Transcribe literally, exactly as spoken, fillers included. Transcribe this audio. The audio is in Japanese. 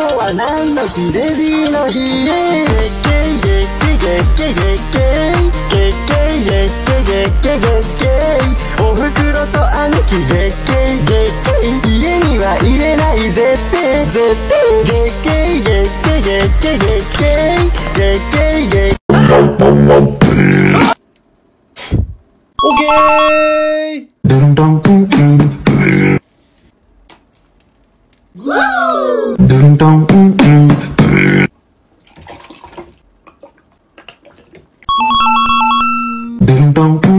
は何の日？レディーの日。ゲッゲイゲッゲゲッゲゲッゲイゲッゲイゲッゲゲッゲゲッゲイ。おふくろと兄貴ゲッゲイゲッゲイ。家には入れない絶対絶対。ゲッゲイゲッゲゲッゲゲッゲイゲッゲイゲッ。オッケー。ドンドンドンドン。ドンドンドンドン。ドンドン。